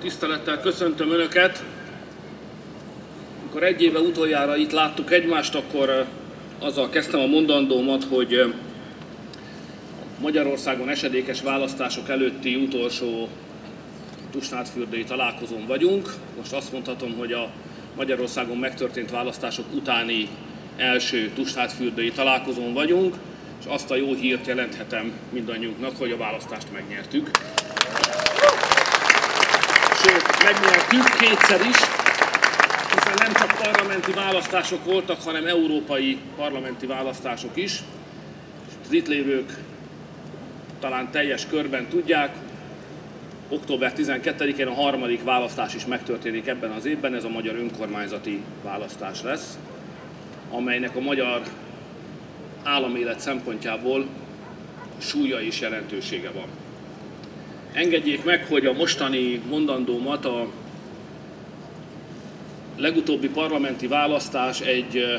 Tisztelettel köszöntöm Önöket! Amikor egy éve utoljára itt láttuk egymást, akkor azzal kezdtem a mondandómat, hogy Magyarországon esedékes választások előtti utolsó tusnádfürdői találkozón vagyunk. Most azt mondhatom, hogy a Magyarországon megtörtént választások utáni első tusnádfürdői találkozón vagyunk, és azt a jó hírt jelenthetem mindannyiunknak, hogy a választást megnyertük. Sőt, megnyertük kétszer is, hiszen nem csak parlamenti választások voltak, hanem európai parlamenti választások is. Az itt lévők talán teljes körben tudják, október 12-én a harmadik választás is megtörténik ebben az évben, ez a magyar önkormányzati választás lesz, amelynek a magyar államélet szempontjából súlya és jelentősége van. Engedjék meg, hogy a mostani mondandómat a legutóbbi parlamenti választás egy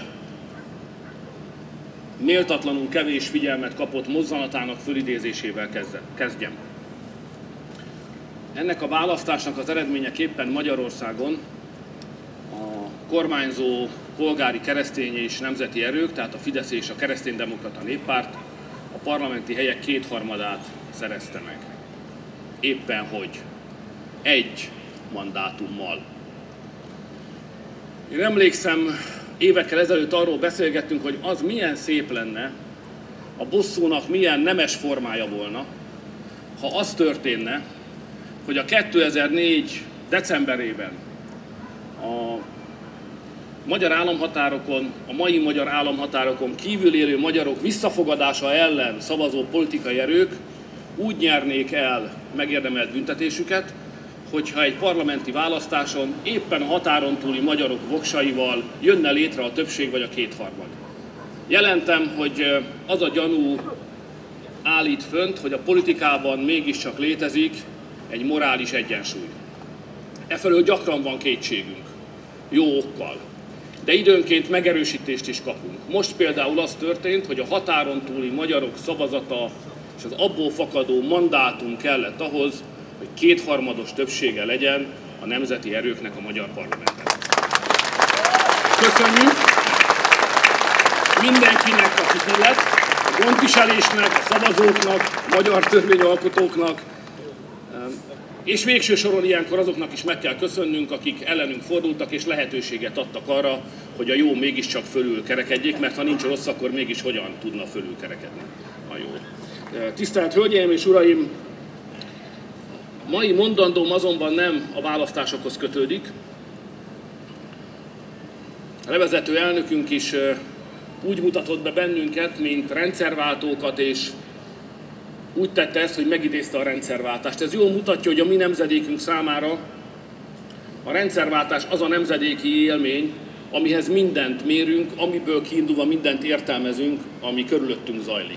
méltatlanul kevés figyelmet kapott mozzanatának fölidézésével kezdjem. Ennek a választásnak az eredményeképpen Magyarországon a kormányzó polgári, keresztény és nemzeti erők, tehát a Fidesz és a Kereszténydemokrata Néppárt a parlamenti helyek kétharmadát szerezte meg. Éppen hogy egy mandátummal. Én emlékszem, évekkel ezelőtt arról beszélgettünk, hogy az milyen szép lenne, a bosszúnak milyen nemes formája volna, ha az történne, hogy a 2004. decemberében a magyar államhatárokon, a mai magyar államhatárokon kívül élő magyarok visszafogadása ellen szavazó politikai erők úgy nyernék el megérdemelt büntetésüket, hogyha egy parlamenti választáson éppen a határon túli magyarok voksaival jönne létre a többség vagy a kétharmad. Jelentem, hogy az a gyanú állít fönt, hogy a politikában mégiscsak létezik egy morális egyensúly. Efelől gyakran van kétségünk, jó okkal, de időnként megerősítést is kapunk. Most például az történt, hogy a határon túli magyarok szavazata és az abból fakadó mandátum kellett ahhoz, hogy kétharmados többsége legyen a nemzeti erőknek a magyar parlamentben. Köszönjük mindenkinek, akit illet, a gondviselésnek, a szavazóknak, a magyar törvényalkotóknak, és végső soron ilyenkor azoknak is meg kell köszönnünk, akik ellenünk fordultak és lehetőséget adtak arra, hogy a jó mégiscsak fölül kerekedjék, mert ha nincs rossz, akkor mégis hogyan tudna fölül kerekedni a jó. Tisztelt Hölgyeim és Uraim! Mai mondandóm azonban nem a választásokhoz kötődik. A levezető elnökünk is úgy mutatott be bennünket, mint rendszerváltókat, és úgy tette ezt, hogy megidézte a rendszerváltást. Ez jól mutatja, hogy a mi nemzedékünk számára a rendszerváltás az a nemzedéki élmény, amihez mindent mérünk, amiből kiindulva mindent értelmezünk, ami körülöttünk zajlik.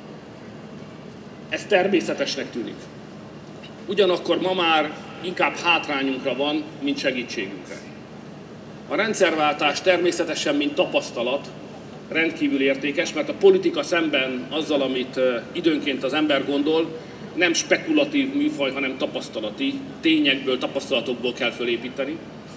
Ez természetesnek tűnik. Ugyanakkor ma már inkább hátrányunkra van, mint segítségünkre. A rendszerváltás természetesen, mint tapasztalat, rendkívül értékes, mert a politika szemben azzal, amit időnként az ember gondol, nem spekulatív műfaj, hanem tapasztalati, tényekből, tapasztalatokból kell fölépíteni.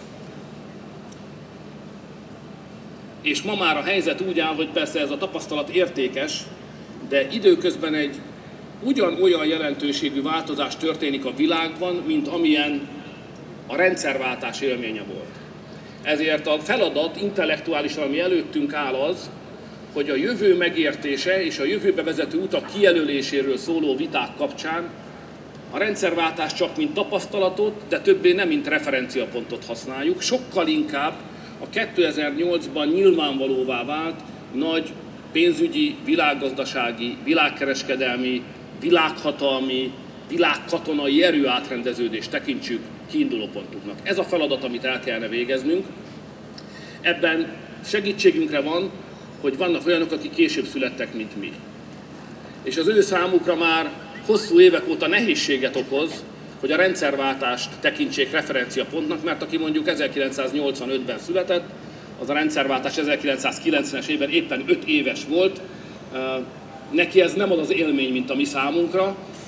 És ma már a helyzet úgy áll, hogy persze ez a tapasztalat értékes, de időközben egy ugyanolyan jelentőségű változás történik a világban, mint amilyen a rendszerváltás élménye volt. Ezért a feladat intellektuálisan, ami előttünk áll az, hogy a jövő megértése és a jövőbe vezető utak kijelöléséről szóló viták kapcsán a rendszerváltás csak mint tapasztalatot, de többé nem mint referenciapontot használjuk, sokkal inkább a 2008-ban nyilvánvalóvá vált nagy pénzügyi, világgazdasági, világkereskedelmi, világhatalmi, világkatonai erőátrendeződést tekintsük kiindulópontunknak. Ez a feladat, amit el kellene végeznünk. Ebben segítségünkre van, hogy vannak olyanok, akik később születtek, mint mi. És az ő számukra már hosszú évek óta nehézséget okoz, hogy a rendszerváltást tekintsék referenciapontnak, mert aki mondjuk 1985-ben született, az a rendszerváltás 1990-es évben éppen 5 éves volt, neki ez nem az az élmény, mint a mi számunkra,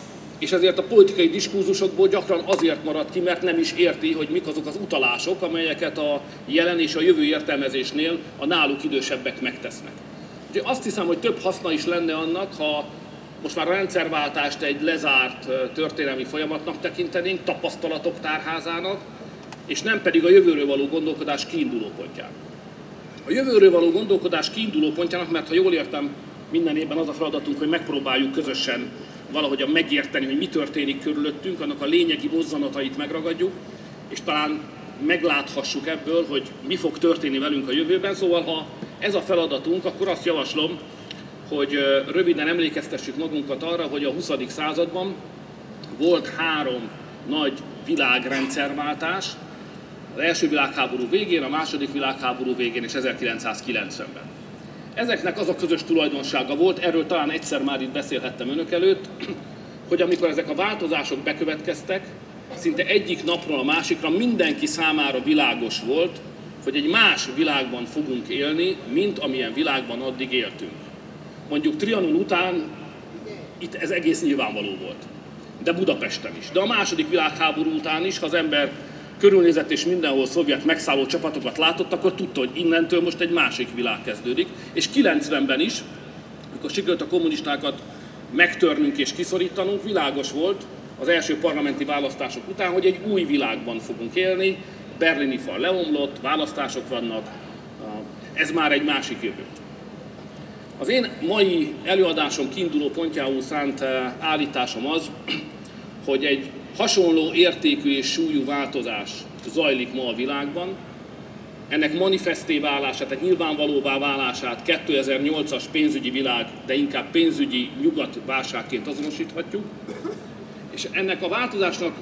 és ezért a politikai diskurzusokból gyakran azért marad ki, mert nem is érti, hogy mik azok az utalások, amelyeket a jelen és a jövő értelmezésnél a náluk idősebbek megtesznek. Úgyhogy azt hiszem, hogy több haszna is lenne annak, ha most már a rendszerváltást egy lezárt történelmi folyamatnak tekintenénk, tapasztalatok tárházának, és nem pedig a jövőről való gondolkodás kiindulópontjának. A jövőről való gondolkodás kiindulópontjának, mert ha jól értem, minden évben az a feladatunk, hogy megpróbáljuk közösen valahogyan megérteni, hogy mi történik körülöttünk, annak a lényegi mozzanatait megragadjuk, és talán megláthassuk ebből, hogy mi fog történni velünk a jövőben. Szóval, ha ez a feladatunk, akkor azt javaslom, hogy röviden emlékeztessük magunkat arra, hogy a 20. században volt 3 nagy világrendszerváltás, az első világháború végén, a második világháború végén és 1990-ben. Ezeknek az a közös tulajdonsága volt, erről talán egyszer már itt beszélhettem önök előtt, hogy amikor ezek a változások bekövetkeztek, szinte egyik napról a másikra mindenki számára világos volt, hogy egy más világban fogunk élni, mint amilyen világban addig éltünk. Mondjuk Trianon után itt ez egész nyilvánvaló volt, de Budapesten is. De a második világháború után is, ha az ember körülnézett és mindenhol szovjet megszálló csapatokat látott, akkor tudta, hogy innentől most egy másik világ kezdődik. És 90-ben is, amikor sikerült a kommunistákat megtörnünk és kiszorítanunk, világos volt az első parlamenti választások után, hogy egy új világban fogunk élni, berlini fal leomlott, választások vannak, ez már egy másik jövő. Az én mai előadásom kiinduló pontjául szánt állításom az, hogy egy hasonló értékű és súlyú változás zajlik ma a világban. Ennek manifeszté válását, tehát nyilvánvalóvá válását 2008-as pénzügyi világ, de inkább pénzügyi nyugatválságként azonosíthatjuk. És ennek a változásnak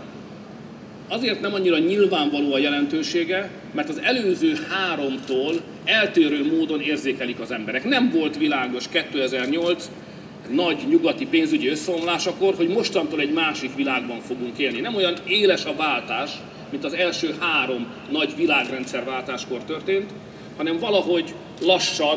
azért nem annyira nyilvánvaló a jelentősége, mert az előző 3-tól eltérő módon érzékelik az emberek. Nem volt világos 2008 nagy nyugati pénzügyi összeomlásakor, hogy mostantól egy másik világban fogunk élni. Nem olyan éles a váltás, mint az első 3 nagy világrendszerváltáskor történt, hanem valahogy lassan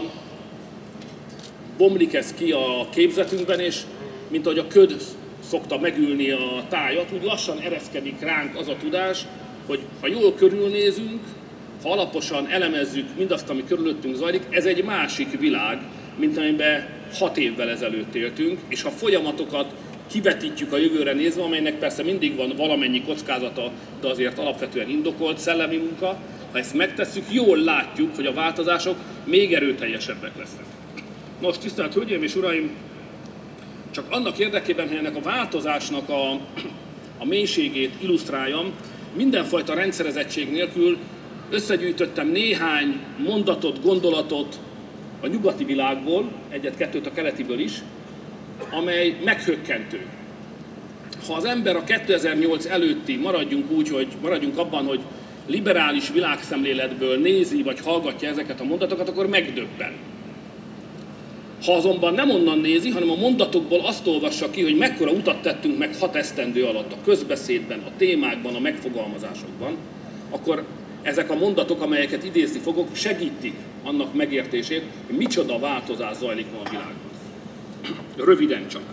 bomlik ez ki a képzetünkben, és mint ahogy a köd szokta megülni a tájat, úgy lassan ereszkedik ránk az a tudás, hogy ha jól körülnézünk, ha alaposan elemezzük mindazt, ami körülöttünk zajlik, ez egy másik világ, mint amiben 6 évvel ezelőtt éltünk, és ha folyamatokat kivetítjük a jövőre nézve, amelynek persze mindig van valamennyi kockázata, de azért alapvetően indokolt szellemi munka, ha ezt megtesszük, jól látjuk, hogy a változások még erőteljesebbek lesznek. Nos, tisztelt Hölgyeim és Uraim, csak annak érdekében, hogy ennek a változásnak a mélységét illusztráljam, mindenfajta rendszerezettség nélkül összegyűjtöttem néhány mondatot, gondolatot a nyugati világból, 1-2 a keletiből is, amely meghökkentő. Ha az ember a 2008 előtti, maradjunk abban, hogy liberális világszemléletből nézi vagy hallgatja ezeket a mondatokat, akkor megdöbben. Ha azonban nem onnan nézi, hanem a mondatokból azt olvassa ki, hogy mekkora utat tettünk meg 6 esztendő alatt a közbeszédben, a témákban, a megfogalmazásokban, akkor ezek a mondatok, amelyeket idézni fogok, segítik annak megértését, hogy micsoda változás zajlik ma a világban. Röviden csak.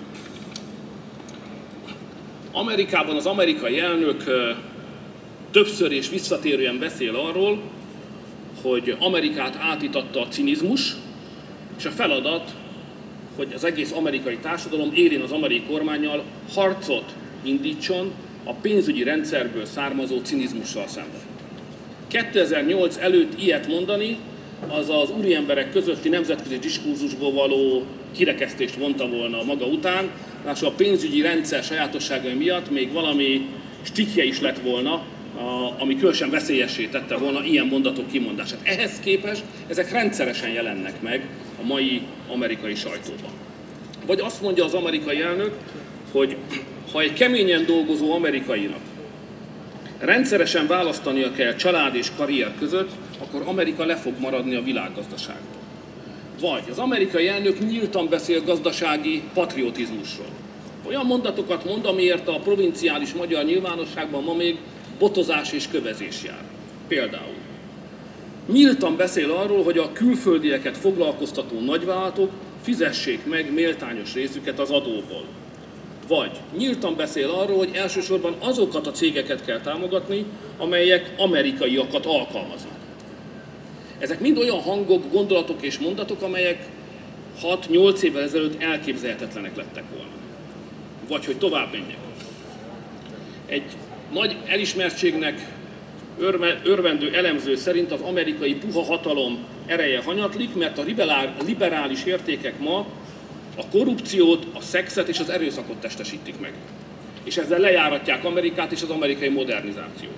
Amerikában az amerikai elnök többször és visszatérően beszél arról, hogy Amerikát átitatta a cinizmus, és a feladat, hogy az egész amerikai társadalom élén az amerikai kormánnyal harcot indítson a pénzügyi rendszerből származó cinizmussal szemben. 2008 előtt ilyet mondani, az az úriemberek közötti nemzetközi diskurzusból való kirekesztést vonta volna maga után, és a pénzügyi rendszer sajátosságai miatt még valami stikje is lett volna, ami különösen veszélyessé tette volna ilyen mondatok kimondását. Ehhez képest ezek rendszeresen jelennek meg a mai amerikai sajtóban. Vagy azt mondja az amerikai elnök, hogy ha egy keményen dolgozó amerikainak rendszeresen választania kell család és karrier között, akkor Amerika le fog maradni a világgazdaságból. Vagy az amerikai elnök nyíltan beszél gazdasági patriotizmusról. Olyan mondatokat mond, amiért a provinciális magyar nyilvánosságban ma még botozás és kövezés jár. Például nyíltan beszél arról, hogy a külföldieket foglalkoztató nagyvállalatok fizessék meg méltányos részüket az adóból. Vagy nyíltan beszél arról, hogy elsősorban azokat a cégeket kell támogatni, amelyek amerikaiakat alkalmaznak. Ezek mind olyan hangok, gondolatok és mondatok, amelyek 6-8 évvel ezelőtt elképzelhetetlenek lettek volna. Vagy hogy tovább menjek. Egy nagy elismertségnek örvendő elemző szerint az amerikai puha hatalom ereje hanyatlik, mert a liberális értékek ma a korrupciót, a szexet és az erőszakot testesítik meg. És ezzel lejáratják Amerikát és az amerikai modernizációt.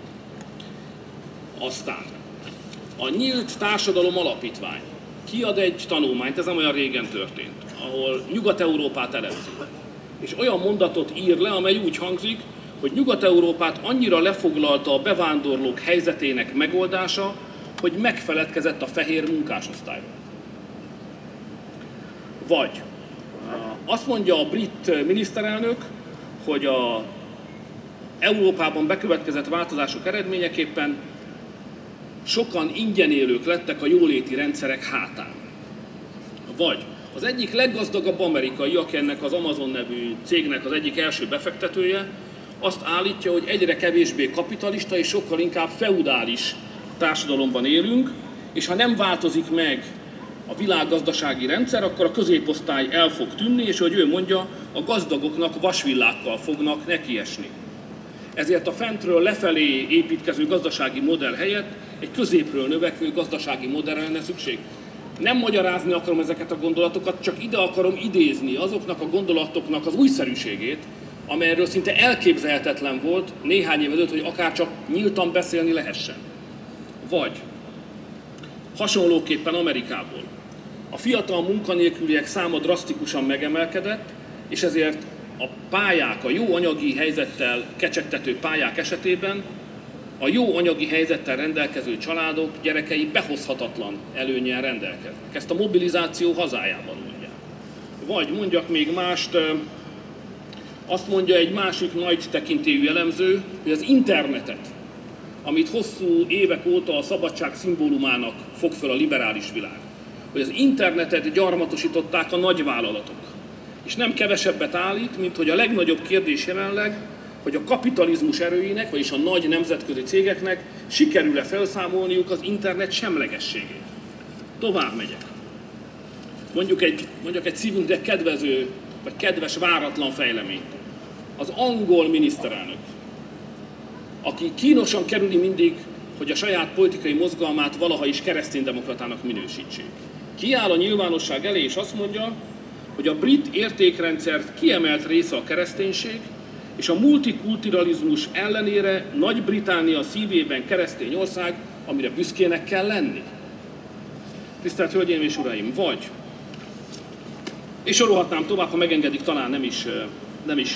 Aztán a Nyílt Társadalom Alapítvány kiad egy tanulmányt, ez nem olyan régen történt, ahol Nyugat-Európát elemzi. És olyan mondatot ír le, amely úgy hangzik, hogy Nyugat-Európát annyira lefoglalta a bevándorlók helyzetének megoldása, hogy megfeledkezett a fehér munkásosztályról. Vagy azt mondja a brit miniszterelnök, hogy az Európában bekövetkezett változások eredményeképpen sokan ingyen élők lettek a jóléti rendszerek hátán. Vagy az egyik leggazdagabb amerikai, aki ennek az Amazon nevű cégnek az egyik első befektetője, azt állítja, hogy egyre kevésbé kapitalista és sokkal inkább feudális társadalomban élünk, és ha nem változik meg a világgazdasági rendszer, akkor a középosztály el fog tűnni, és ahogy ő mondja, a gazdagoknak vasvillákkal fognak nekiesni. Ezért a fentről lefelé építkező gazdasági modell helyett egy középről növekvő gazdasági modellre lenne szükség. Nem magyarázni akarom ezeket a gondolatokat, csak ide akarom idézni azoknak a gondolatoknak az újszerűségét, amelyről szinte elképzelhetetlen volt néhány év előtt, hogy akár csak nyíltan beszélni lehessen. Vagy hasonlóképpen Amerikából. A fiatal munkanélküliek száma drasztikusan megemelkedett, és ezért a pályák, a jó anyagi helyzettel kecsegtető pályák esetében a jó anyagi helyzettel rendelkező családok gyerekei behozhatatlan előnnyel rendelkeznek. Ezt a mobilizáció hazájában mondják. Vagy mondjak még mást, azt mondja egy másik nagy tekintélyű elemző, hogy az internetet, amit hosszú évek óta a szabadság szimbólumának fog föl a liberális világ, hogy az internetet gyarmatosították a nagyvállalatok. És nem kevesebbet állít, mint hogy a legnagyobb kérdés jelenleg, hogy a kapitalizmus erőinek, vagyis a nagy nemzetközi cégeknek sikerül-e felszámolniuk az internet semlegességét. Tovább megyek. Mondjuk egy szívünkre kedvező, vagy kedves váratlan fejleményt. Az angol miniszterelnök, aki kínosan kerüli mindig, hogy a saját politikai mozgalmát valaha is kereszténydemokratának minősítsék. Kiáll a nyilvánosság elé és azt mondja, hogy a brit értékrendszer kiemelt része a kereszténység, és a multikulturalizmus ellenére Nagy-Britannia szívében keresztény ország, amire büszkének kell lenni. Tisztelt Hölgyeim és Uraim, vagy, és sorolhatnám tovább, ha megengedik, talán nem is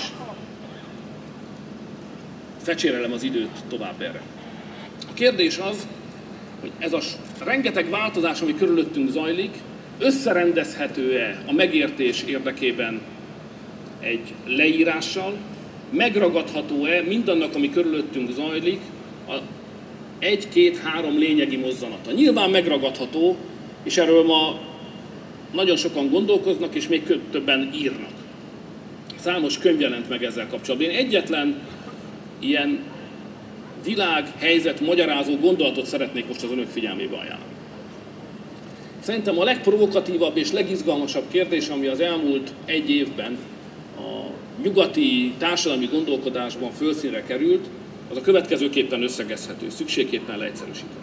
fecsérelem az időt tovább erre. A kérdés az, hogy ez a rengeteg változás, ami körülöttünk zajlik, összerendezhető-e a megértés érdekében egy leírással, megragadható-e mindannak, ami körülöttünk zajlik, a 1-2-3 lényegi mozzanata. Nyilván megragadható, és erről ma nagyon sokan gondolkoznak, és még többen írnak. Számos könyv jelent meg ezzel kapcsolatban. Én egyetlen ilyen világhelyzet magyarázó gondolatot szeretnék most az önök figyelmébe ajánlani. Szerintem a legprovokatívabb és legizgalmasabb kérdés, ami az elmúlt egy évben a nyugati társadalmi gondolkodásban fölszínre került, az a következőképpen összegezhető, szükségképpen leegyszerűsítve.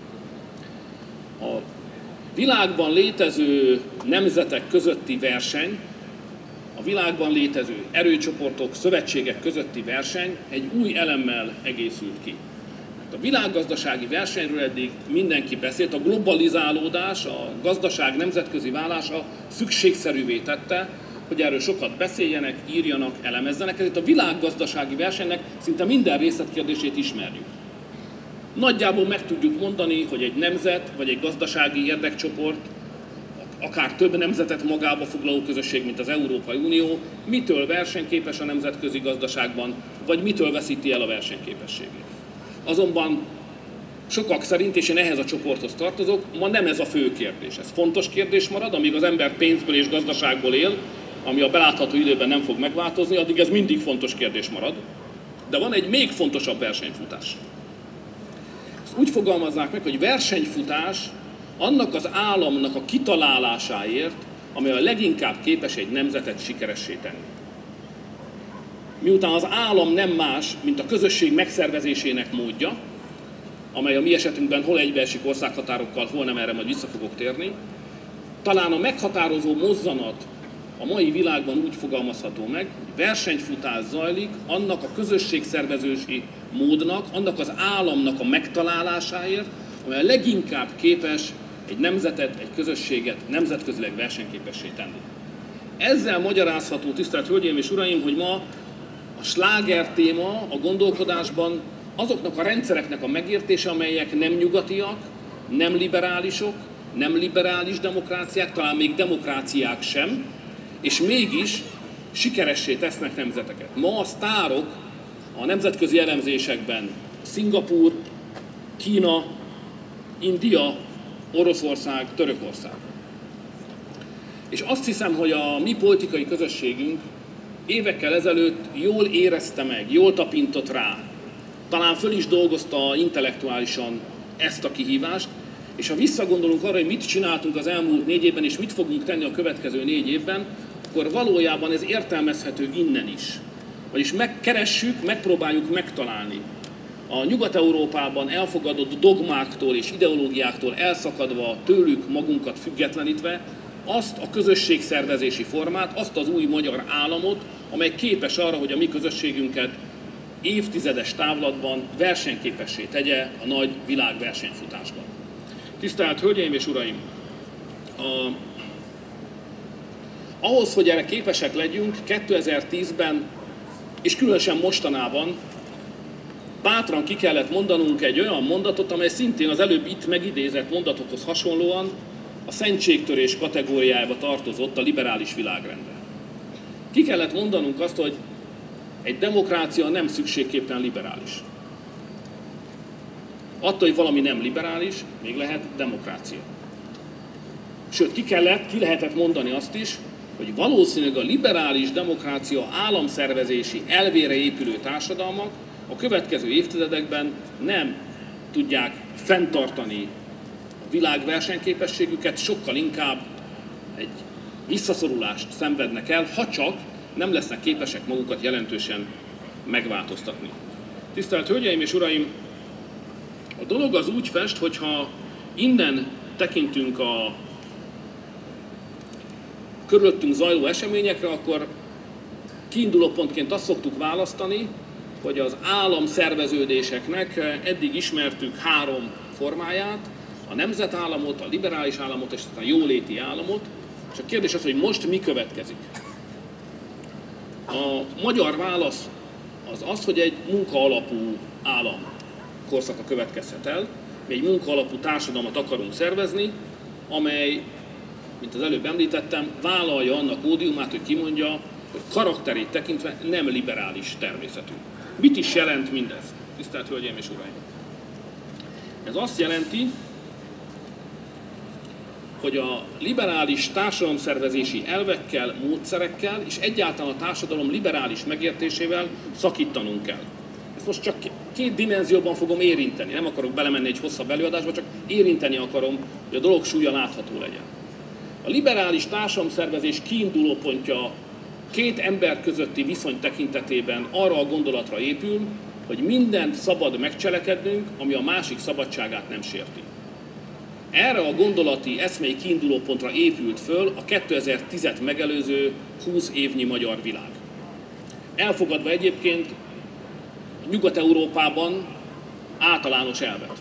A világban létező nemzetek közötti verseny, a világban létező erőcsoportok, szövetségek közötti verseny egy új elemmel egészült ki. A világgazdasági versenyről eddig mindenki beszélt, a globalizálódás, a gazdaság nemzetközi válása szükségszerűvé tette, hogy erről sokat beszéljenek, írjanak, elemezzenek, ezért a világgazdasági versenynek szinte minden részletkérdését ismerjük. Nagyjából meg tudjuk mondani, hogy egy nemzet vagy egy gazdasági érdekcsoport, akár több nemzetet magába foglaló közösség, mint az Európai Unió, mitől versenyképes a nemzetközi gazdaságban, vagy mitől veszíti el a versenyképességét. Azonban sokak szerint, és én ehhez a csoporthoz tartozok, ma nem ez a fő kérdés. Ez fontos kérdés marad, amíg az ember pénzből és gazdaságból él, ami a belátható időben nem fog megváltozni, addig ez mindig fontos kérdés marad. De van egy még fontosabb versenyfutás. Ezt úgy fogalmazzák meg, hogy versenyfutás annak az államnak a kitalálásáért, amely a leginkább képes egy nemzetet sikeressé tenni. Miután az állam nem más, mint a közösség megszervezésének módja, amely a mi esetünkben hol egybeesik országhatárokkal, hol nem, erre majd vissza fogok térni, talán a meghatározó mozzanat a mai világban úgy fogalmazható meg, hogy versenyfutás zajlik annak a közösségszervezési módnak, annak az államnak a megtalálásáért, amely a leginkább képes egy nemzetet, egy közösséget nemzetközileg versenyképessé tenni. Ezzel magyarázható, tisztelt Hölgyeim és Uraim, hogy ma a sláger téma a gondolkodásban azoknak a rendszereknek a megértése, amelyek nem nyugatiak, nem liberálisok, nem liberális demokráciák, talán még demokráciák sem, és mégis sikeressé tesznek nemzeteket. Ma a sztárok a nemzetközi elemzésekben Szingapúr, Kína, India, Oroszország, Törökország. És azt hiszem, hogy a mi politikai közösségünk évekkel ezelőtt jól érezte meg, jól tapintott rá, talán föl is dolgozta intellektuálisan ezt a kihívást, és ha visszagondolunk arra, hogy mit csináltunk az elmúlt 4 évben, és mit fogunk tenni a következő 4 évben, akkor valójában ez értelmezhető innen is. Vagyis megkeressük, megpróbáljuk megtalálni a Nyugat-Európában elfogadott dogmáktól és ideológiáktól elszakadva, tőlük magunkat függetlenítve, azt a közösségszervezési formát, azt az új magyar államot, amely képes arra, hogy a mi közösségünket évtizedes távlatban versenyképessé tegye a nagy világversenyfutásban. Tisztelt Hölgyeim és Uraim! Ahhoz, hogy erre képesek legyünk, 2010-ben és különösen mostanában bátran ki kellett mondanunk egy olyan mondatot, amely szintén az előbb itt megidézett mondatokhoz hasonlóan a szentségtörés kategóriájába tartozott a liberális világrendre. Ki kellett mondanunk azt, hogy egy demokrácia nem szükségképpen liberális. Attól, hogy valami nem liberális, még lehet demokrácia. Sőt, ki lehetett mondani azt is, hogy valószínűleg a liberális demokrácia államszervezési elvére épülő társadalmak a következő évtizedekben nem tudják fenntartani a világ versenyképességüket, sokkal inkább egy visszaszorulást szenvednek el, ha csak nem lesznek képesek magukat jelentősen megváltoztatni. Tisztelt Hölgyeim és Uraim! A dolog az úgy fest, hogyha innen tekintünk a körülöttünk zajló eseményekre, akkor kiinduló pontként azt szoktuk választani, hogy az államszerveződéseknek eddig ismertük 3 formáját, a nemzetállamot, a liberális államot és a jóléti államot, és a kérdés az, hogy most mi következik. A magyar válasz az, hogy egy munkaalapú állam korszaka következhet el. Mi egy munkaalapú társadalmat akarunk szervezni, amely, mint az előbb említettem, vállalja annak ódiumát, hogy kimondja, hogy karakterét tekintve nem liberális természetű. Mit is jelent mindez, tisztelt Hölgyeim és Uraim? Ez azt jelenti, hogy a liberális társadalomszervezési elvekkel, módszerekkel és egyáltalán a társadalom liberális megértésével szakítanunk kell. Ezt most csak 2 dimenzióban fogom érinteni, nem akarok belemenni egy hosszabb előadásba, csak érinteni akarom, hogy a dolog súlya látható legyen. A liberális társadalomszervezés kiindulópontja 2 ember közötti viszony tekintetében arra a gondolatra épül, hogy mindent szabad megcselekednünk, ami a másik szabadságát nem sérti. Erre a gondolati eszmei kiindulópontra épült föl a 2010-et megelőző 20 évnyi magyar világ. Elfogadva egyébként Nyugat-Európában általános elvet.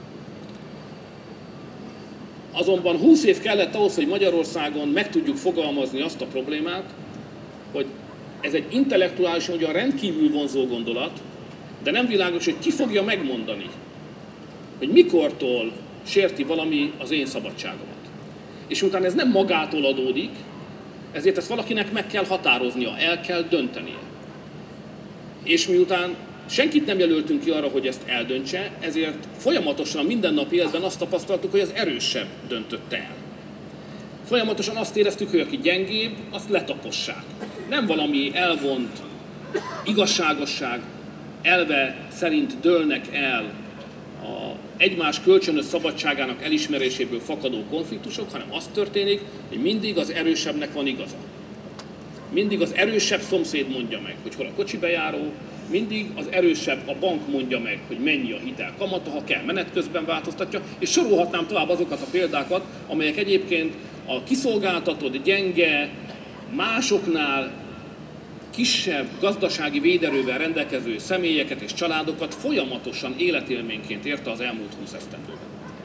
Azonban 20 év kellett ahhoz, hogy Magyarországon meg tudjuk fogalmazni azt a problémát, hogy ez egy intellektuálisan ugyan rendkívül vonzó gondolat, de nem világos, hogy ki fogja megmondani, hogy mikortól sérti valami az én szabadságomat. És utána ez nem magától adódik, ezért ezt valakinek meg kell határoznia, el kell döntenie. És miután senkit nem jelöltünk ki arra, hogy ezt eldöntse, ezért folyamatosan a mindennapi életben azt tapasztaltuk, hogy az erősebb döntötte el. Folyamatosan azt éreztük, hogy aki gyengébb, azt letapossák. Nem valami elvont igazságosság elve szerint dőlnek el egymás kölcsönös szabadságának elismeréséből fakadó konfliktusok, hanem az történik, hogy mindig az erősebbnek van igaza. Mindig az erősebb szomszéd mondja meg, hogy hol a kocsibejáró, mindig az erősebb a bank mondja meg, hogy mennyi a hitel kamata, ha kell menet közben változtatja, és sorolhatnám tovább azokat a példákat, amelyek egyébként a kiszolgáltatott, gyenge, másoknál kisebb gazdasági véderővel rendelkező személyeket és családokat folyamatosan életélményként érte az elmúlt 20 esztendőben.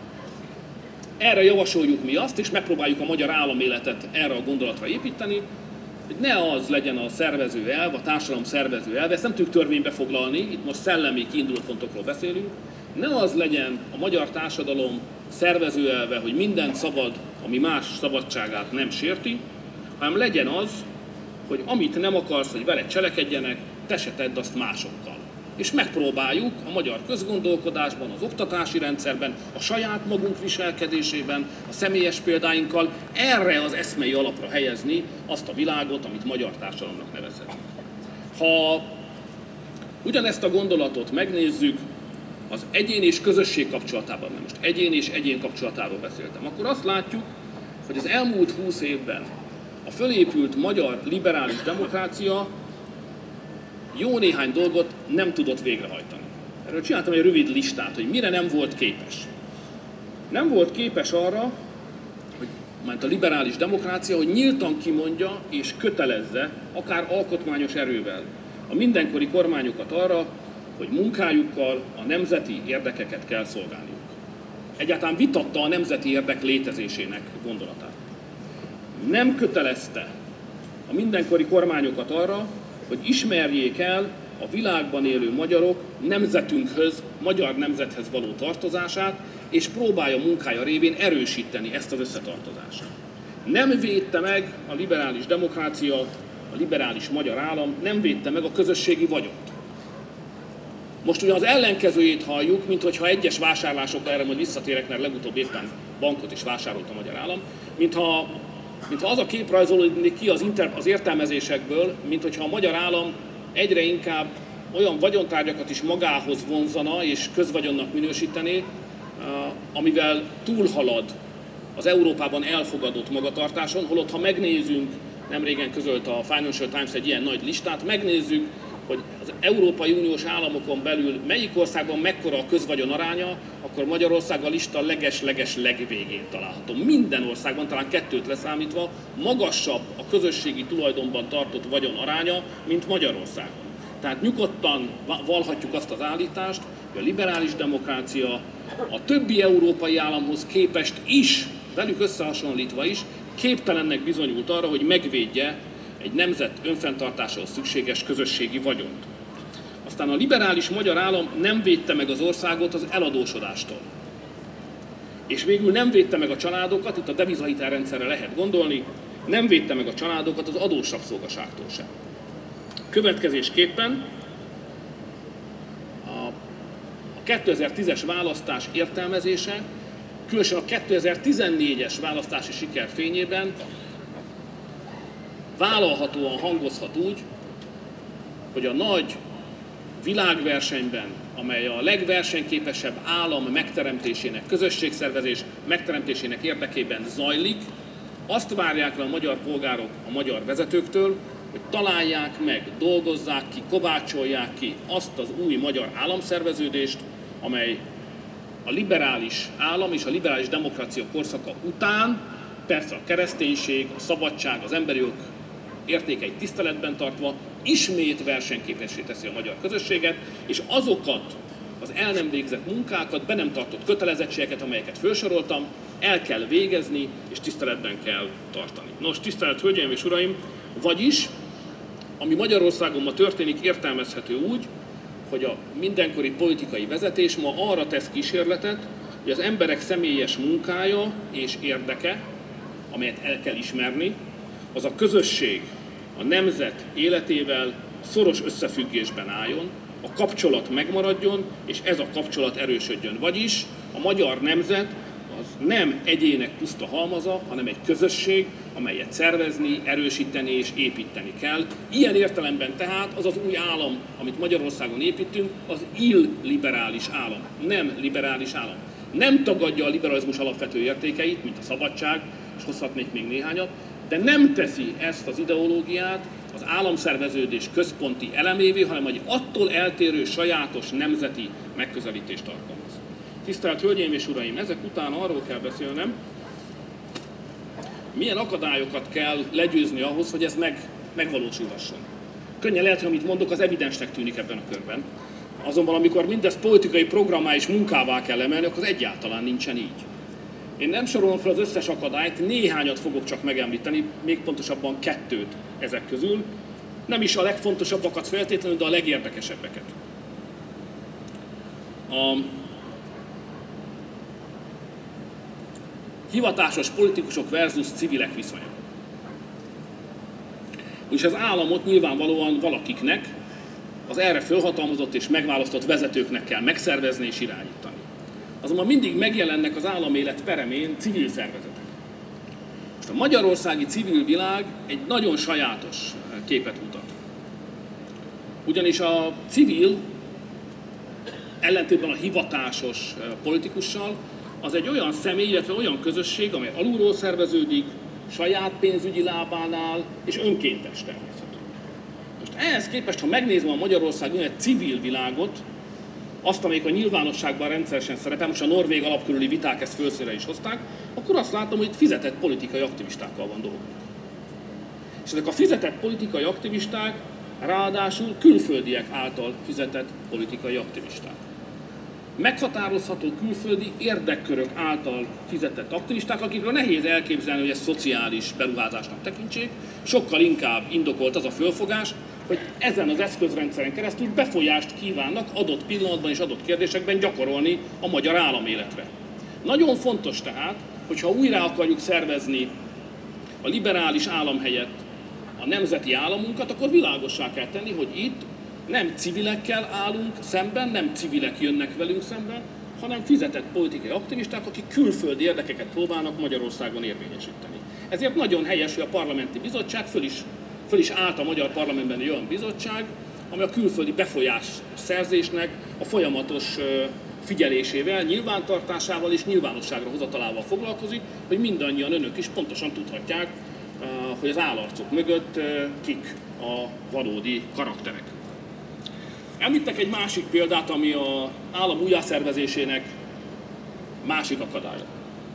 Erre javasoljuk mi azt, és megpróbáljuk a magyar államéletet erre a gondolatra építeni, hogy ne az legyen a szervező elv, a társadalom szervező elve, ezt nem tudjuk törvénybe foglalni, itt most szellemi kiindulópontokról beszélünk, ne az legyen a magyar társadalom szervező elve, hogy mindent szabad, ami más szabadságát nem sérti, hanem legyen az, hogy amit nem akarsz, hogy veled cselekedjenek, te se tedd azt másokkal. És megpróbáljuk a magyar közgondolkodásban, az oktatási rendszerben, a saját magunk viselkedésében, a személyes példáinkkal erre az eszmei alapra helyezni azt a világot, amit magyar társadalomnak nevezhetünk. Ha ugyanezt a gondolatot megnézzük az egyén és közösség kapcsolatában, nem most egyén és egyén kapcsolatáról beszéltem, akkor azt látjuk, hogy az elmúlt 20 évben a fölépült magyar liberális demokrácia jó néhány dolgot nem tudott végrehajtani. Erről csináltam egy rövid listát, hogy mire nem volt képes. Nem volt képes arra, hogy a liberális demokrácia, hogy nyíltan kimondja és kötelezze, akár alkotmányos erővel, a mindenkori kormányokat arra, hogy munkájukkal a nemzeti érdekeket kell szolgálniuk. Egyáltalán vitatta a nemzeti érdek létezésének gondolatát. Nem kötelezte a mindenkori kormányokat arra, hogy ismerjék el a világban élő magyarok nemzetünkhöz, magyar nemzethez való tartozását, és próbálja munkája révén erősíteni ezt az összetartozást. Nem védte meg a liberális demokrácia, a liberális magyar állam, nem védte meg a közösségi vagyont. Most ugyan az ellenkezőjét halljuk, minthogyha egyes vásárlásokra, erre majd visszatérek, mert legutóbb éppen bankot is vásárolt a magyar állam, mintha az a kép rajzolódik ki az értelmezésekből, minthogyha a magyar állam egyre inkább olyan vagyontárgyakat is magához vonzana és közvagyonnak minősítené, amivel túlhalad az Európában elfogadott magatartáson, holott ha megnézzünk, nemrégen közölt a Financial Times egy ilyen nagy listát, megnézzük, hogy az Európai Uniós államokon belül melyik országban mekkora a közvagyon aránya, akkor Magyarország a lista leges-leges legvégén található. Minden országban, talán 2-t leszámítva, magasabb a közösségi tulajdonban tartott vagyon aránya, mint Magyarországon. Tehát nyugodtan vallhatjuk azt az állítást, hogy a liberális demokrácia a többi európai államhoz képest is, velük összehasonlítva is, képtelennek bizonyult arra, hogy megvédje egy nemzet önfenntartásához szükséges közösségi vagyont. Aztán a liberális magyar állam nem védte meg az országot az eladósodástól. És végül nem védte meg a családokat, itt a devizahitelrendszerre lehet gondolni, nem védte meg a családokat az adósrabszolgaságtól sem. Következésképpen a 2010-es választás értelmezése, különösen a 2014-es választási siker fényében vállalhatóan hangozhat úgy, hogy a nagy világversenyben, amely a legversenyképesebb állam megteremtésének, közösségszervezés megteremtésének érdekében zajlik, azt várják le a magyar polgárok a magyar vezetőktől, hogy találják meg, dolgozzák ki, kovácsolják ki azt az új magyar államszerveződést, amely a liberális állam és a liberális demokrácia korszaka után, persze a kereszténység, a szabadság, az emberi jog értékeit tiszteletben tartva ismét versenyképessé teszi a magyar közösséget, és azokat az el nem végzett munkákat, be nem tartott kötelezettségeket, amelyeket felsoroltam, el kell végezni, és tiszteletben kell tartani. Nos, tisztelt Hölgyeim és Uraim, vagyis, ami Magyarországon ma történik, értelmezhető úgy, hogy a mindenkori politikai vezetés ma arra tesz kísérletet, hogy az emberek személyes munkája és érdeke, amelyet el kell ismerni, az a közösség, a nemzet életével szoros összefüggésben álljon, a kapcsolat megmaradjon, és ez a kapcsolat erősödjön. Vagyis a magyar nemzet az nem egyének puszta halmaza, hanem egy közösség, amelyet szervezni, erősíteni és építeni kell. Ilyen értelemben tehát az az új állam, amit Magyarországon építünk, az illiberális állam, nem liberális állam. Nem tagadja a liberalizmus alapvető értékeit, mint a szabadság, és hozhatnék még néhányat, de nem teszi ezt az ideológiát az államszerveződés központi elemévé, hanem egy attól eltérő sajátos nemzeti megközelítést alkalmaz. Tisztelt Hölgyeim és Uraim, ezek után arról kell beszélnem, milyen akadályokat kell legyőzni ahhoz, hogy ez megvalósulhasson. Könnyen lehet, hogy amit mondok, az evidensnek tűnik ebben a körben. Azonban amikor mindezt politikai programmá és munkává kell emelni, akkor az egyáltalán nincsen így. Én nem sorolom fel az összes akadályt, néhányat fogok csak megemlíteni, még pontosabban 2 ezek közül. Nem is a legfontosabbakat feltétlenül, de a legérdekesebbeket. A hivatásos politikusok versus civilek viszonya. És az államot nyilvánvalóan valakiknek, az erre fölhatalmazott és megválasztott vezetőknek kell megszervezni és irányítani. Azonban mindig megjelennek az államélet peremén civil szervezetek. Most a magyarországi civil világ egy nagyon sajátos képet mutat. Ugyanis a civil, ellentétben a hivatásos politikussal, az egy olyan személy, illetve olyan közösség, amely alulról szerveződik, saját pénzügyi lábán áll, és önkéntes természetesen. Most ehhez képest, ha megnézem a Magyarországon egy civil világot, azt, amelyik a nyilvánosságban rendszeresen szerepel, most a norvég alapkörüli viták ezt fölszínre is hozták, akkor azt látom, hogy itt fizetett politikai aktivistákkal van dolgunk. És ezek a fizetett politikai aktivisták ráadásul külföldiek által fizetett politikai aktivisták. Meghatározható külföldi érdekkörök által fizetett aktivisták, akikről nehéz elképzelni, hogy ezt szociális beruházásnak tekintsék, sokkal inkább indokolt az a fölfogás, hogy ezen az eszközrendszeren keresztül befolyást kívánnak adott pillanatban és adott kérdésekben gyakorolni a magyar államéletre. Nagyon fontos tehát, hogyha újra akarjuk szervezni a liberális állam helyett a nemzeti államunkat, akkor világossá kell tenni, hogy itt nem civilekkel állunk szemben, nem civilek jönnek velünk szemben, hanem fizetett politikai aktivisták, akik külföldi érdekeket próbálnak Magyarországon érvényesíteni. Ezért nagyon helyes, hogy a parlamenti bizottság föl is állt a magyar parlamentben egy olyan bizottság, ami a külföldi befolyás szerzésnek a folyamatos figyelésével, nyilvántartásával és nyilvánosságra hozatalával foglalkozik, hogy mindannyian önök is pontosan tudhatják, hogy az állarcok mögött kik a valódi karakterek. Említek egy másik példát, ami az állam újjászervezésének másik akadálya.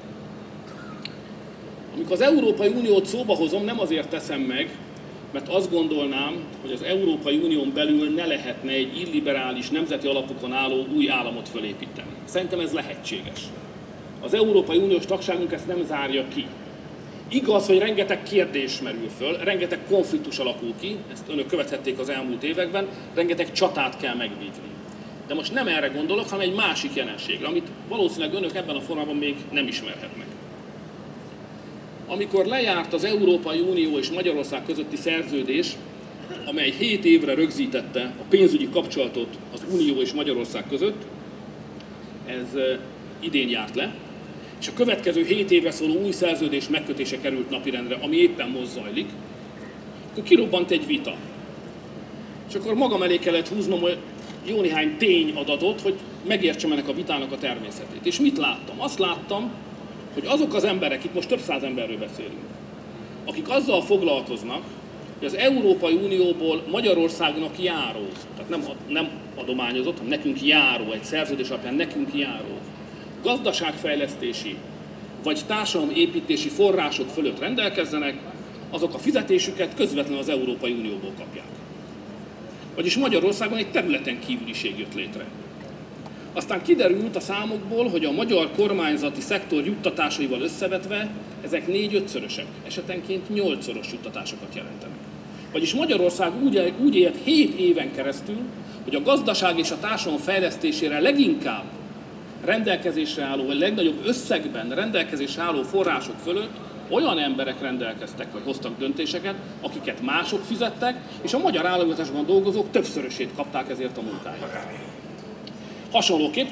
Amikor az Európai Uniót szóba hozom, nem azért teszem meg, mert azt gondolnám, hogy az Európai Unión belül ne lehetne egy illiberális, nemzeti alapokon álló új államot fölépíteni. Szerintem ez lehetséges. Az Európai Uniós tagságunk ezt nem zárja ki. Igaz, hogy rengeteg kérdés merül föl, rengeteg konfliktus alakul ki, ezt önök követhették az elmúlt években, rengeteg csatát kell megvívni. De most nem erre gondolok, hanem egy másik jelenségre, amit valószínűleg önök ebben a formában még nem ismerhetnek. Amikor lejárt az Európai Unió és Magyarország közötti szerződés, amely 7 évre rögzítette a pénzügyi kapcsolatot az Unió és Magyarország között, ez idén járt le, és a következő 7 évre szóló új szerződés megkötése került napirendre, ami éppen most zajlik, akkor kirobbant egy vita. És akkor magam elé kellett húznom jó néhány tényadatot, hogy megértsem ennek a vitának a természetét. És mit láttam? Azt láttam, hogy azok az emberek, itt most több száz emberről beszélünk, akik azzal foglalkoznak, hogy az Európai Unióból Magyarországnak járó, tehát nem adományozott, hanem nekünk járó, egy szerződés alapján nekünk járó, gazdaságfejlesztési vagy társadalomépítési források fölött rendelkezzenek, azok a fizetésüket közvetlenül az Európai Unióból kapják. Vagyis Magyarországon egy területen kívüliség jött létre. Aztán kiderült a számokból, hogy a magyar kormányzati szektor juttatásaival összevetve ezek 4-5-szörösek, esetenként 8-szoros juttatásokat jelentenek. Vagyis Magyarország úgy élt 7 éven keresztül, hogy a gazdaság és a társadalom fejlesztésére leginkább rendelkezésre álló, vagy legnagyobb összegben rendelkezésre álló források fölött olyan emberek rendelkeztek, vagy hoztak döntéseket, akiket mások fizettek, és a magyar államhivatalban dolgozók többszörösét kapták ezért a munkáját. Hasonlóképpen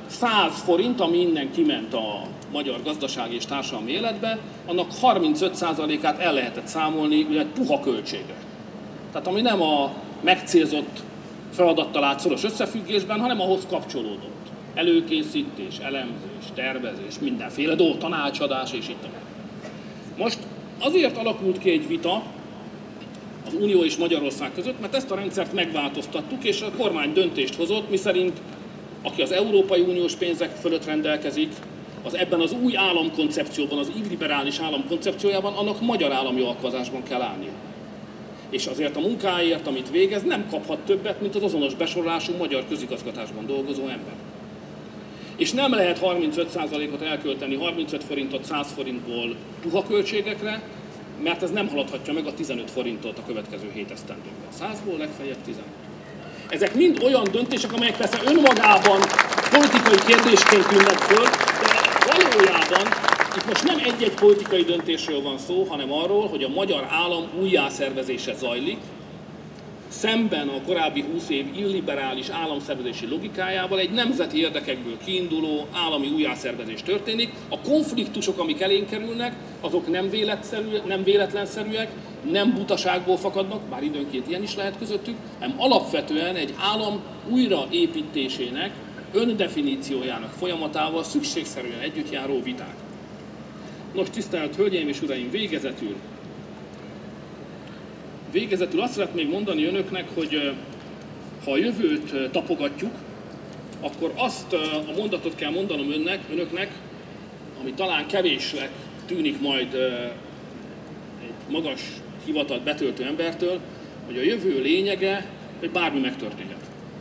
100 forint, ami innen kiment a magyar gazdasági és társadalmi életbe, annak 35%-át el lehetett számolni ugye puha költségre. Tehát ami nem a megcélzott feladattal állt szoros összefüggésben, hanem ahhoz kapcsolódott. Előkészítés, elemzés, tervezés, mindenféle dolog, tanácsadás és így tovább. Most azért alakult ki egy vita az Unió és Magyarország között, mert ezt a rendszert megváltoztattuk, és a kormány döntést hozott, miszerint aki az Európai Uniós pénzek fölött rendelkezik, az ebben az új államkoncepcióban, az illiberális államkoncepciójában, annak magyar állami alkalmazásban kell állnia. És azért a munkáért, amit végez, nem kaphat többet, mint az azonos besorolású magyar közigazgatásban dolgozó ember. És nem lehet 35%-ot elkölteni, 35 forintot 100 forintból puha költségekre, mert ez nem haladhatja meg a 15 forintot a következő 7 esztendőben. 100-ból legfeljebb 15. Ezek mind olyan döntések, amelyek persze önmagában politikai kérdésként tűnnek föl, de valójában itt most nem egy-egy politikai döntésről van szó, hanem arról, hogy a magyar állam újjászervezése zajlik, szemben a korábbi 20 év illiberális államszervezési logikájával egy nemzeti érdekekből kiinduló állami újjászervezés történik. A konfliktusok, amik elénk kerülnek, azok nem véletlenszerűek, nem butaságból fakadnak, bár időnként ilyen is lehet közöttük, hanem alapvetően egy állam újraépítésének, öndefiníciójának folyamatával szükségszerűen együtt járó viták. Nos, tisztelt Hölgyeim és Uraim, végezetül azt szeretném mondani önöknek, hogy ha a jövőt tapogatjuk, akkor azt a mondatot kell mondanom önöknek, ami talán kevésnek tűnik majd egy magas hivatalt betöltő embertől, hogy a jövő lényege, hogy bármi megtörténhet.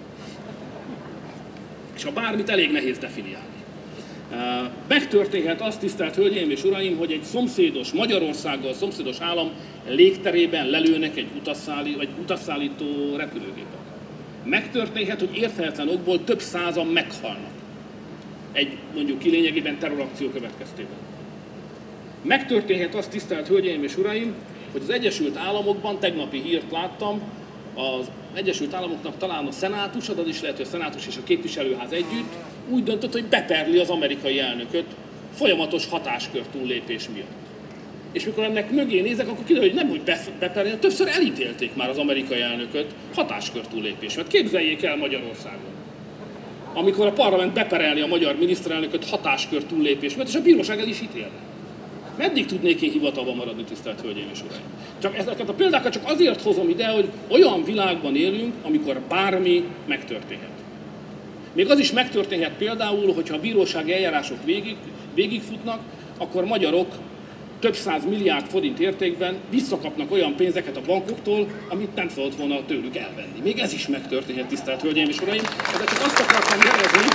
És a bármit elég nehéz definiálni. Megtörténhet azt, tisztelt Hölgyeim és Uraim, hogy egy szomszédos, Magyarországgal szomszédos állam légterében lelőnek egy utasszállító repülőgépet. Megtörténhet, hogy érthetetlen okból több százan meghalnak egy mondjuk ki lényegében terrorakció következtében. Megtörténhet azt, tisztelt Hölgyeim és Uraim, hogy az Egyesült Államokban, tegnapi hírt láttam, az Egyesült Államoknak talán a szenátus, az is lehet, hogy a szenátus és a képviselőház együtt úgy döntött, hogy beperli az amerikai elnököt folyamatos hatáskör túllépés miatt. És mikor ennek mögé nézek, akkor kiderül, hogy nem úgy beperli, többször elítélték már az amerikai elnököt hatáskör túllépés. Mert képzeljék el Magyarországon, amikor a parlament beperelni a magyar miniszterelnököt hatáskör túllépés miatt, és a bíróság el is ítélne. Meddig tudnék én hivatalban maradni, tisztelt Hölgyeim és Uraim? Csak ezeket a példákat csak azért hozom ide, hogy olyan világban élünk, amikor bármi megtörténhet. Még az is megtörténhet például, hogyha a bírósági eljárások végigfutnak, akkor magyarok több 100 milliárd forint értékben visszakapnak olyan pénzeket a bankoktól, amit nem szabad volna tőlük elvenni. Még ez is megtörténhet, tisztelt Hölgyeim és Uraim. Ezzel csak azt akartam jelezni,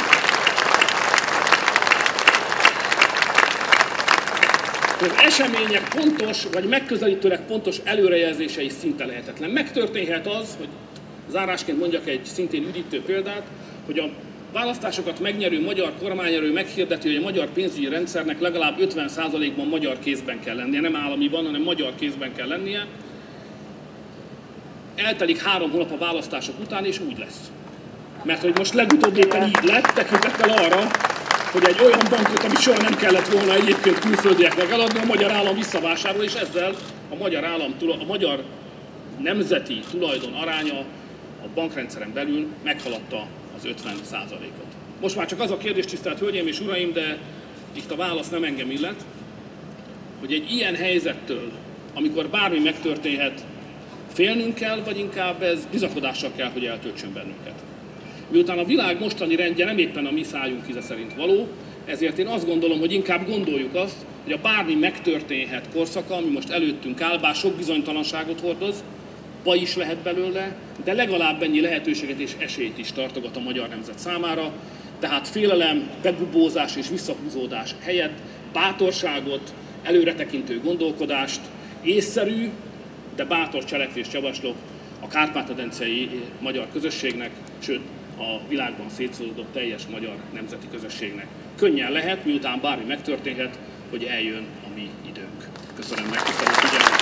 hogy az események pontos, vagy megközelítőleg pontos előrejelzése is szinte lehetetlen. Megtörténhet az, hogy zárásként mondjak egy szintén üdítő példát, hogy a választásokat megnyerő magyar kormányerő meghirdeti, hogy a magyar pénzügyi rendszernek legalább 50%-ban magyar kézben kell lennie, nem államiban, hanem magyar kézben kell lennie. Eltelik 3 hónap a választások után, és úgy lesz. Mert hogy most legutóbb éppen így lett, tekintettel arra, hogy egy olyan bankot, amit soha nem kellett volna egyébként külföldieknek eladni, a magyar állam visszavásárol, és ezzel a magyar nemzeti tulajdon aránya a bankrendszeren belül meghaladta az 50%-ot. Most már csak az a kérdés, tisztelt Hölgyeim és Uraim, de itt a válasz nem engem illet, hogy egy ilyen helyzettől, amikor bármi megtörténhet, félnünk kell, vagy inkább ez bizakodással kell, hogy eltöltsön bennünket. Miután a világ mostani rendje nem éppen a mi szájunk íze szerint való, ezért én azt gondolom, hogy inkább gondoljuk azt, hogy a bármi megtörténhet korszaka, ami most előttünk áll, bár sok bizonytalanságot hordoz, baj is lehet belőle, de legalább ennyi lehetőséget és esélyt is tartogat a magyar nemzet számára. Tehát félelem, begubózás és visszahúzódás helyett bátorságot, előretekintő gondolkodást, észszerű, de bátor cselekvést javaslok a kárpát-medencei magyar közösségnek, sőt a világban szétszóródott teljes magyar nemzeti közösségnek. Könnyen lehet, miután bármi megtörténhet, hogy eljön a mi időnk. Köszönöm megtisztelő figyelmet!